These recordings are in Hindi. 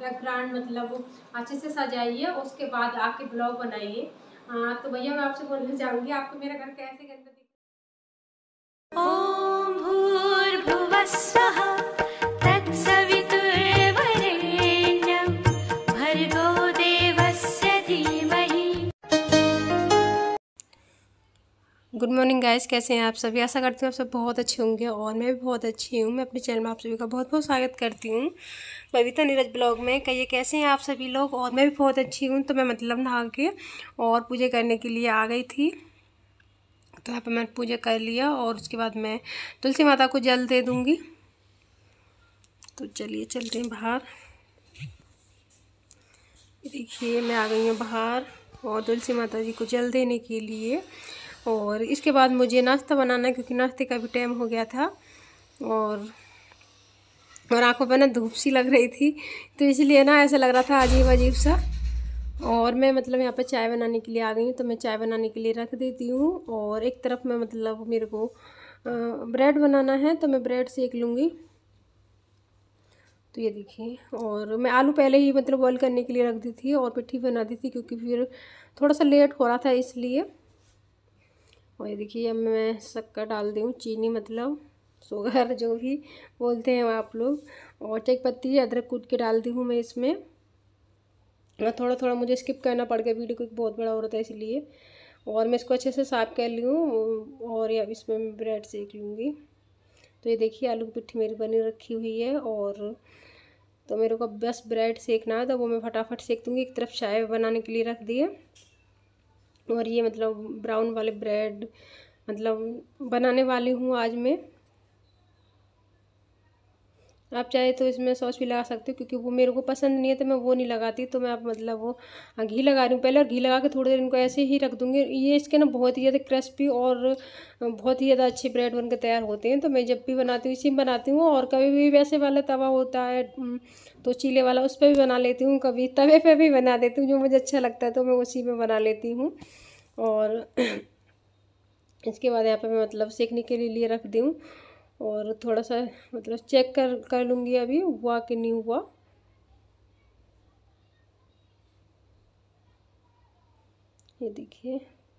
बैकग्राउंड मतलब अच्छे से सजाइए, उसके बाद आके ब्लॉग बनाइए। तो भैया मैं आपसे बोलना चाहूँगी, आपको मेरा घर कैसे गंदा दिख। ॐ भूर्भुवस्वः तत्सवितुर्वरेण्यं भर्गो देवस्य धीमहि। गुड मॉर्निंग गाइस, कैसे हैं आप सभी। आशा करती हूँ आप सब बहुत अच्छे होंगे और मैं भी बहुत अच्छी हूँ। मैं अपने चैनल में आप सभी का बहुत बहुत स्वागत करती हूँ बबीता नीरज ब्लॉग में। कहिए कैसे हैं आप सभी लोग। और मैं भी बहुत अच्छी हूँ। तो मैं मतलब नहा के और पूजा करने के लिए आ गई थी। तो यहाँ पर मैंने पूजा कर लिया और उसके बाद मैं तुलसी माता को जल दे दूँगी। तो चलिए चलते हैं बाहर। देखिए मैं आ गई हूँ बाहर और तुलसी माता जी को जल देने के लिए। और इसके बाद मुझे नाश्ता बनाना है क्योंकि नाश्ते का भी टाइम हो गया था। और आंखों पर ना धूप सी लग रही थी, तो इसलिए ना ऐसा लग रहा था अजीब अजीब सा। और मैं मतलब यहाँ पर चाय बनाने के लिए आ गई हूँ। तो मैं चाय बनाने के लिए रख देती हूँ। और एक तरफ में मतलब मेरे को ब्रेड बनाना है, तो मैं ब्रेड सेक लूँगी। तो ये देखिए, और मैं आलू पहले ही मतलब बॉईल करने के लिए रख दी थी और पिट्ठी बना दी थी क्योंकि फिर थोड़ा सा लेट हो रहा था इसलिए। और ये देखिए अब मैं शक्कर डाल दी हूँ, चीनी मतलब शुगर जो भी बोलते हैं आप लोग। और तेज पत्ती अदरक कूट के डाल दी हूँ मैं इसमें। और थोड़ा थोड़ा मुझे स्किप करना पड़ गया वीडियो क्योंकि बहुत बड़ा हो रहा था इसलिए। और मैं इसको अच्छे से साफ कर ली हूँ और या इसमें मैं ब्रेड सेक लूँगी। तो ये देखिए आलू की पिट्ठी मेरी बनी रखी हुई है। और तो मेरे को बस ब्रेड सेकना है, तो वो मैं फटाफट सेक दूँगी। एक तरफ चाय बनाने के लिए रख दिए और ये मतलब ब्राउन वाले ब्रेड मतलब बनाने वाली हूँ आज मैं। आप चाहे तो इसमें सॉस भी लगा सकते हो क्योंकि वो मेरे को पसंद नहीं है, तो मैं वो नहीं लगाती। तो मैं अब मतलब वो घी लगा रही हूँ पहले, और घी लगा के थोड़ी देर इनको ऐसे ही रख दूँगी। ये इसके ना बहुत ही ज़्यादा क्रिस्पी और बहुत ही ज़्यादा अच्छे ब्रेड बन के तैयार होते हैं। तो मैं जब भी बनाती हूँ इसी में बनाती हूँ। और कभी भी वैसे वाला तवा होता है तो चीले वाला, उस पर भी बना लेती हूँ। कभी तवे पर भी बना देती हूँ, जो मुझे अच्छा लगता है तो मैं उसी में बना लेती हूँ। और इसके बाद यहाँ पर मैं मतलब सेकने के लिए रख दूँ और थोड़ा सा मतलब चेक कर लूँगी अभी हुआ कि नहीं हुआ। ये देखिए,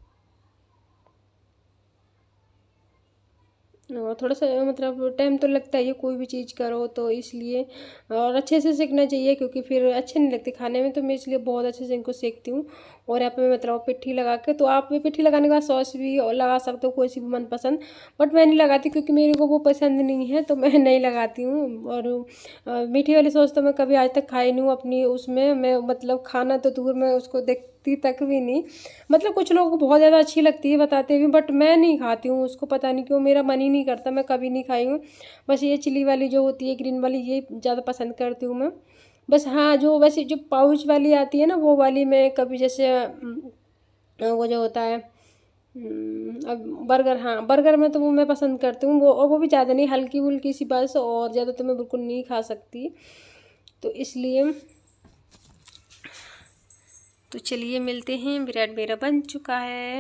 और थोड़ा सा मतलब टाइम तो लगता है ये कोई भी चीज़ करो तो इसलिए। और अच्छे से सेकना चाहिए क्योंकि फिर अच्छे नहीं लगते खाने में, तो मैं इसलिए बहुत अच्छे से इनको सेकती हूँ। और यहाँ पे मैं मतलब पिट्ठी लगा के, तो आप पिट्ठी लगाने के बाद सॉस भी लगा सकते हो कोई सी भी मनपसंद, बट मैं नहीं लगाती क्योंकि मेरे को वो पसंद नहीं है, तो मैं नहीं लगाती हूँ। और मीठी वाली सॉस तो मैं कभी आज तक खाई नहीं हूँ अपनी उसमें। मैं मतलब खाना तो दूर, मैं उसको देखती तक भी नहीं। मतलब कुछ लोगों को बहुत ज़्यादा अच्छी लगती है बताते हुए, बट मैं नहीं खाती हूँ उसको, पता नहीं क्यों मेरा मन ही नहीं करता, मैं कभी नहीं खाई हूँ। बस ये चिली वाली जो होती है ग्रीन वाली, ये ज़्यादा पसंद करती हूँ मैं। बस हाँ, जो वैसे जो पाउच वाली आती है ना, वो वाली मैं कभी जैसे वो जो होता है अब बर्गर, हाँ बर्गर में तो वो मैं पसंद करती हूँ वो, और वो भी ज़्यादा नहीं, हल्की फुल्की सी बस, और ज़्यादा तो मैं बिल्कुल नहीं खा सकती, तो इसलिए। तो चलिए मिलते हैं, ब्रेड मेरा बन चुका है।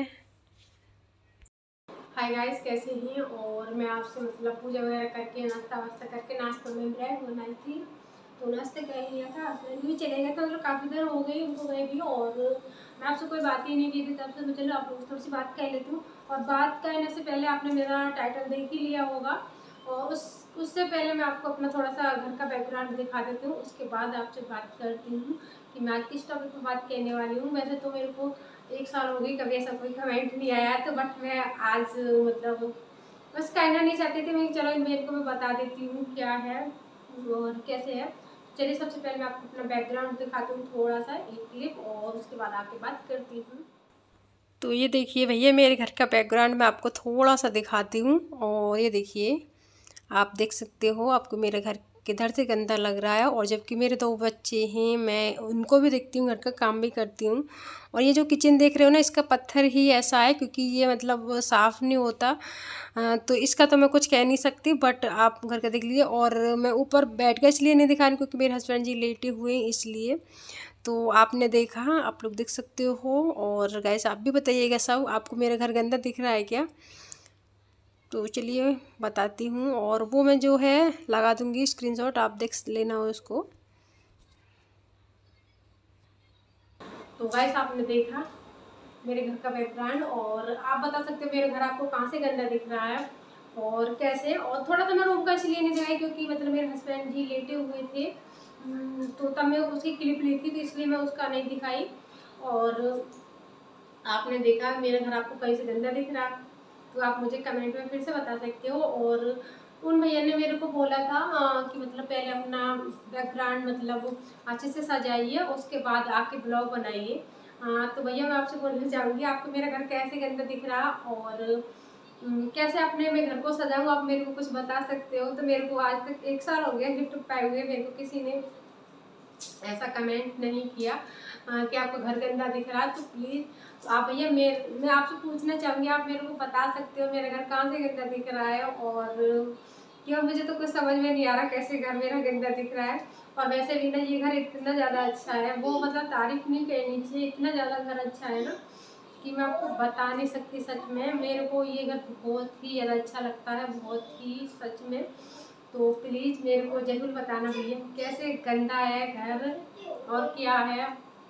हाय गाइस, कैसे हैं। और मैं आपसे मतलब पूजा वगैरह करके नाश्ता वास्ता करके, नाश्ते में ब्रेड बनाई थी तो नाश्ते कर लिया था। हस्बैंड भी चले गए थे, मतलब काफ़ी देर हो गई उनको गए भी। और मैं आपसे कोई बात ही नहीं की थी तब से, मैं चलो आप लोग थोड़ी सी बात कर लेती हूँ। और बात करने से पहले आपने मेरा टाइटल देख ही लिया होगा, और उससे पहले मैं आपको अपना थोड़ा सा घर का बैकग्राउंड दिखा देती हूँ। उसके बाद आपसे बात करती हूँ कि मैं आज किस टॉपिक पर बात करने वाली हूँ। वैसे तो मेरे को 1 साल हो गई, कभी ऐसा कोई कमेंट नहीं आया, तो बट मैं आज मतलब बस कहना नहीं चाहती थी मैं, चलो मेरे को मैं बता देती हूँ क्या है और कैसे है। चलिए सबसे पहले मैं आपको अपना बैकग्राउंड दिखाती हूँ, थोड़ा सा एक क्लिप, और उसके बाद आके बात करती हूँ। तो ये देखिए भैया, मेरे घर का बैकग्राउंड मैं आपको थोड़ा सा दिखाती हूँ। और ये देखिए, आप देख सकते हो, आपको मेरे घर किधर से गंदा लग रहा है। और जबकि मेरे 2 बच्चे हैं, मैं उनको भी देखती हूँ, घर का काम भी करती हूँ। और ये जो किचन देख रहे हो ना, इसका पत्थर ही ऐसा है क्योंकि ये मतलब साफ़ नहीं होता। तो इसका तो मैं कुछ कह नहीं सकती, बट आप घर का देख लीजिए। और मैं ऊपर बैठ गया इसलिए नहीं दिखा रही क्योंकि मेरे हस्बैंड जी लेटे हुए हैं इसलिए। तो आपने देखा, आप लोग देख सकते हो। और गाइस आप भी बताइएगा सब, आपको मेरा घर गंदा दिख रहा है क्या। तो चलिए बताती हूँ, और वो मैं जो है लगा दूँगी स्क्रीनशॉट, आप देख लेना उसको। तो गाइस आपने देखा मेरे घर का बैकग्राउंड, और आप बता सकते हो मेरे घर आपको कहाँ से गंदा दिख रहा है और कैसे। और थोड़ा सा मैं रूम का इसलिए नहीं दिखाई क्योंकि मतलब मेरे हस्बैंड जी लेटे हुए थे, तो तब मैं उसकी क्लिप ली थी, तो इसलिए मैं उसका नहीं दिखाई। और आपने देखा मेरा घर आपको कहीं से गंदा दिख रहा, तो आप मुझे कमेंट में फिर से बता सकते हो। और उन भैया ने मेरे को बोला था कि मतलब पहले अपना बैकग्राउंड मतलब अच्छे से सजाइए, उसके बाद आके ब्लॉग बनाइए। तो भैया मैं आपसे बोलना चाहूँगी आपको मेरा घर कैसे गंदा दिख रहा और कैसे अपने मैं घर को सजाऊँ, आप मेरे को कुछ बता सकते हो। तो मेरे को आज तक 1 साल हो गया गिफ्ट पाए हुए, मेरे को किसी ने ऐसा कमेंट नहीं किया कि आपको घर गंदा दिख रहा। तो प्लीज़ आप भैया मैं आपसे पूछना चाहूँगी, आप मेरे को बता सकते हो मेरा घर कहाँ से गंदा दिख रहा है, और क्यों मुझे तो कुछ समझ में नहीं आ रहा कैसे घर मेरा गंदा दिख रहा है। और वैसे भी ना ये घर इतना ज़्यादा अच्छा है, वो मतलब तारीफ नहीं करनी चाहिए, इतना ज़्यादा घर अच्छा है ना कि मैं आपको बता नहीं सकती। सच में मेरे को ये घर बहुत ही ज़्यादा अच्छा लगता है, बहुत ही सच में। तो प्लीज़ मेरे को ज़रूर बताना भैया कैसे गंदा है घर और क्या है।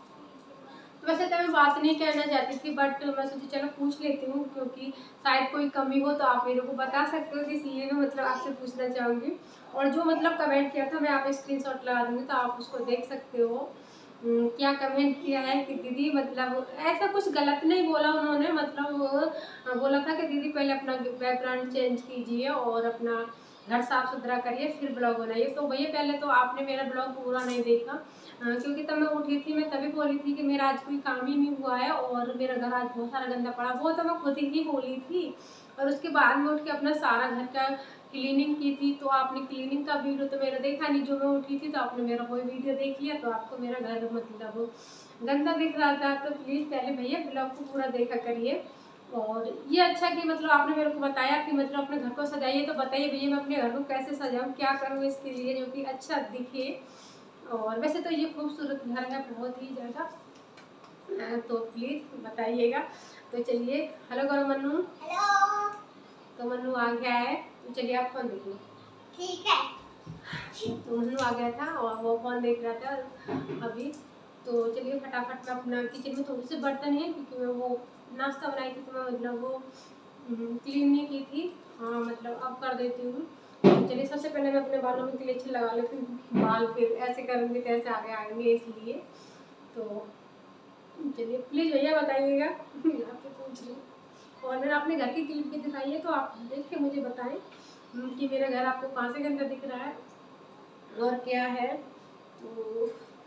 वैसे तो मैं बात नहीं कहना चाहती थी, बट मैं सोची चलो पूछ लेती हूँ क्योंकि शायद कोई कमी हो तो आप मेरे को बता सकते हो, इसलिए मैं मतलब आपसे पूछना चाहूँगी। और जो मतलब कमेंट किया था मैं आप स्क्रीनशॉट लगा दूँगी तो आप उसको देख सकते हो। क्या कमेंट किया है कि दीदी मतलब ऐसा कुछ गलत नहीं बोला उन्होंने, मतलब बोला था कि दीदी पहले अपना बैकग्राउंड चेंज कीजिए और अपना घर साफ सुथरा करिए फिर ब्लॉग बनाइए। तो भैया पहले तो आपने मेरा ब्लॉग पूरा नहीं देखा क्योंकि तब मैं उठी थी, मैं तभी बोली थी कि मेरा आज कोई काम ही नहीं हुआ है और मेरा घर आज बहुत सारा गंदा पड़ा, वो तो मैं खुद ही बोली थी। और उसके बाद में उठ के अपना सारा घर का क्लीनिंग की थी, तो आपने क्लीनिंग का वीडियो तो मेरा देखा नहीं, जो मैं उठी थी तो आपने मेरा कोई वीडियो देख लिया, तो आपको मेरा घर मतलब गंदा दिख रहा था। तो प्लीज़ पहले भैया ब्लॉग को पूरा देखा करिए। और ये अच्छा कि मतलब आपने मेरे को बताया कि मतलब अपने घर को सजाइए, तो बताइए भैया मैं अपने घर को कैसे सजाऊँ, क्या करूँ इसके लिए जो कि अच्छा दिखे। और वैसे तो ये खूबसूरत घर है बहुत ही ज़्यादा, तो प्लीज़ बताइएगा। तो चलिए हेलो करो मन्नू। हेलो। तो मन्नू आ गया है, तो चलिए आप फोन देखिए। ठीक है। तो मन्नू आ गया था और वो फोन देख रहा था अभी। तो चलिए फटाफट मैं अपना किचन में थोड़ी सी बर्तन है क्योंकि मैं वो नाश्ता बनाई थी, तो मैं मतलब वो क्लीन नहीं की थी, हाँ मतलब अब कर देती हूँ। तो चलिए सबसे पहले मैं अपने बालों में क्लेचर लगा लेती हूँ, बाल फिर ऐसे करूँगी तो ऐसे आगे आएंगे इसलिए। तो चलिए प्लीज़ भैया बताइएगा आपसे पूछ रही हूँ। और मैंने अपने घर की क्लिप भी दिखाई है, तो आप देख के मुझे बताएं कि मेरा घर आपको कहाँ से गंदा दिख रहा है और क्या है। तो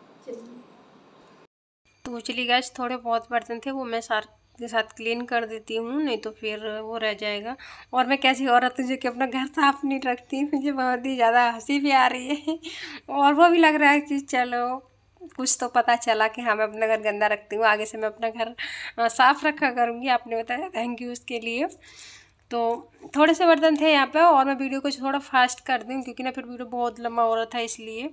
चलिए गाइस थोड़े बहुत बर्तन थे वो मैं सार के साथ क्लीन कर देती हूँ, नहीं तो फिर वो रह जाएगा। और मैं कैसी औरत हूँ जो कि अपना घर साफ नहीं रखती, मुझे बहुत ही ज़्यादा हंसी भी आ रही है और वो भी लग रहा है कि चलो कुछ तो पता चला कि हाँ मैं अपना घर गंदा रखती हूँ, आगे से मैं अपना घर साफ रखा करूँगी। आपने बताया थैंक यू उसके लिए। तो थोड़े से बर्तन थे यहाँ पे और मैं वीडियो को थोड़ा फास्ट कर दूँ क्योंकि ना फिर वीडियो बहुत लंबा हो रहा था इसलिए।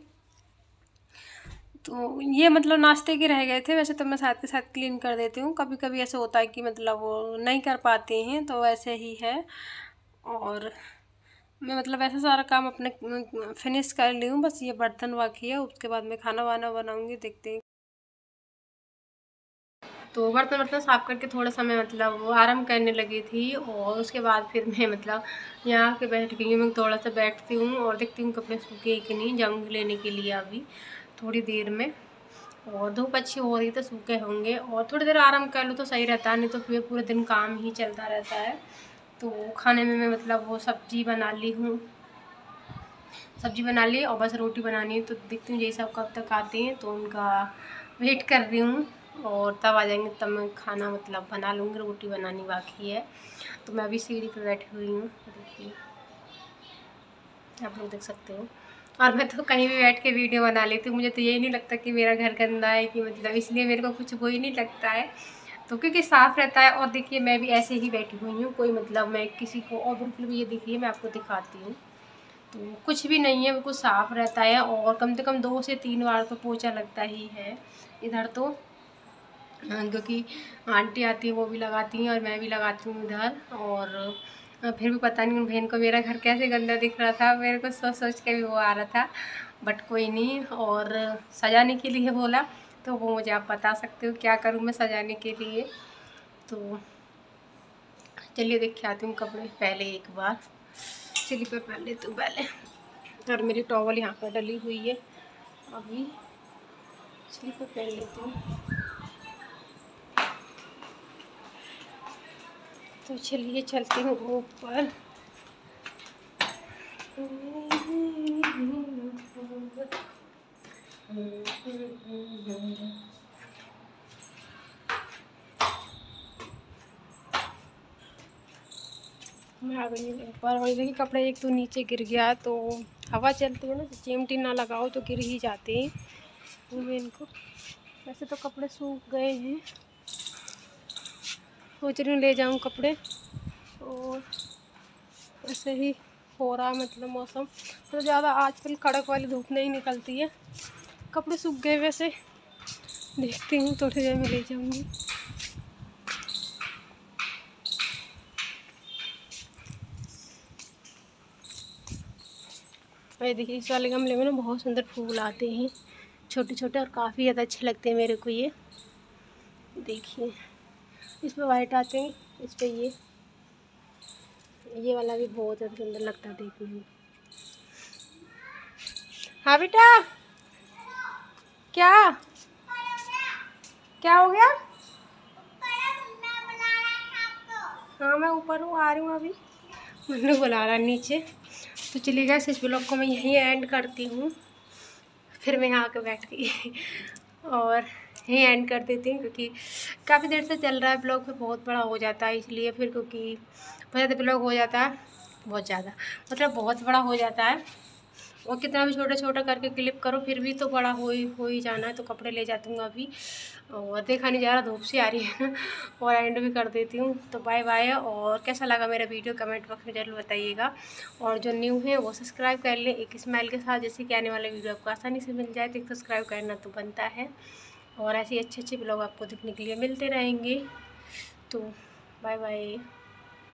तो ये मतलब नाश्ते के रह गए थे, वैसे तो मैं साथ के साथ क्लीन कर देती हूँ, कभी कभी ऐसे होता है कि मतलब वो नहीं कर पाते हैं, तो ऐसे ही है। और मैं मतलब ऐसा सारा काम अपने फिनिश कर ली हूँ, बस ये बर्तन बाकी है, उसके बाद मैं खाना वाना बनाऊँगी, देखते हैं। तो बर्तन साफ़ करके थोड़ा सा मैं मतलब आराम करने लगी थी और उसके बाद फिर मैं मतलब यहाँ के बैठ गई हूँ। मैं थोड़ा सा बैठती हूँ और देखती हूँ कपड़े सूखे कि नहीं, जाऊँगी लेने के लिए अभी थोड़ी देर में। और धूप अच्छी हो रही तो सूखे होंगे और थोड़ी देर आराम कर लूँ तो सही रहता है, नहीं तो फिर पूरे दिन काम ही चलता रहता है। तो खाने में मैं मतलब वो सब्ज़ी बना ली हूँ, सब्ज़ी बना ली और बस रोटी बनानी है। तो देखती हूँ ये सब कब तक आते हैं, तो उनका वेट कर रही हूँ और तब आ जाएंगे तब मैं खाना मतलब बना लूँगी, रोटी बनानी बाकी है। तो मैं अभी सीढ़ी पे बैठी हुई हूँ, देखिए आप लोग देख सकते हो। और मैं तो कहीं भी बैठ के वीडियो बना लेती हूँ, मुझे तो यही नहीं लगता कि मेरा घर गंदा है कि मतलब, इसलिए मेरे को कुछ वो ही नहीं लगता है। तो क्योंकि साफ़ रहता है। और देखिए मैं भी ऐसे ही बैठी हुई हूँ, कोई मतलब मैं किसी को और बिल्कुल भी, ये देखिए मैं आपको दिखाती हूँ, तो कुछ भी नहीं है, बिल्कुल साफ़ रहता है। और कम से कम 2 से 3 बार तो पोछा लगता ही है इधर तो, क्योंकि आंटी आती है वो भी लगाती हैं और मैं भी लगाती हूँ इधर। और फिर भी पता नहीं उन बहन को मेरा घर कैसे गंदा दिख रहा था, मेरे को सोच सोच के भी वो आ रहा था, बट कोई नहीं। और सजाने के लिए बोला तो वो मुझे आप बता सकते हो क्या करूँ मैं सजाने के लिए। तो चलिए देख के आती हूँ कपड़े पहले एक बार। स्लीपर पहन लेती हूँ पहले, और मेरी टॉवल यहाँ पर डली हुई है। अभी स्लीपर पहन लेती हूँ। तो चलिए चलती हूँ ऊपर। मैं आ गई ऊपर, और देखिए कपड़े एक तो नीचे गिर गया, तो हवा चलती है ना तो चिमटी ना लगाओ तो गिर ही जाते हैं। तो मैं इनको, वैसे तो कपड़े सूख गए हैं, सोच रही हूँ ले जाऊँ कपड़े। और ऐसे ही हो रहा मतलब मौसम तो ज़्यादा आजकल कड़क वाली धूप नहीं निकलती है। कपड़े सूख गए, वैसे देखती हूँ थोड़ी देर में ले जाऊँगी। ये देखिए इस वाले गमले में ना बहुत सुंदर फूल आते हैं, छोटे छोटे, और काफ़ी ज़्यादा अच्छे लगते हैं मेरे को। ये देखिए इस पे वाइट आते हैं, इस पे ये वाला भी बहुत ज़्यादा सुंदर लगता है देखने में। हाँ बेटा, क्या क्या हो गया? हाँ मैं ऊपर हूँ, आ रही हूँ अभी। मैंने बुला रहा नीचे। तो चलिए गाइस इस ब्लॉग को मैं यहीं एंड करती हूँ। फिर मैं यहाँ आकर बैठ गई और यहीं एंड कर देती हूँ, क्योंकि काफ़ी देर से चल रहा है ब्लॉग, फिर बहुत बड़ा हो जाता है इसलिए। फिर क्योंकि बहुत ज़्यादा ब्लॉग हो जाता है, बहुत ज़्यादा मतलब बहुत बड़ा हो जाता है, और कितना भी छोटा छोटा करके क्लिप करो फिर भी तो बड़ा हो ही जाना है। तो कपड़े ले जाती हूँ अभी, और देखा नहीं जा रहा, धूप से आ रही है ना। और एंड भी कर देती हूँ। तो बाय बाय। और कैसा लगा मेरा वीडियो कमेंट बॉक्स में जरूर बताइएगा, और जो न्यू है वो सब्सक्राइब कर ले एक स्माइल के साथ, जैसे कि आने वाला वीडियो आपको आसानी से मिल जाए। तो सब्सक्राइब करना तो बनता है, और ऐसे अच्छे अच्छे ब्लॉग आपको देखने के लिए मिलते रहेंगे। तो बाय बाय।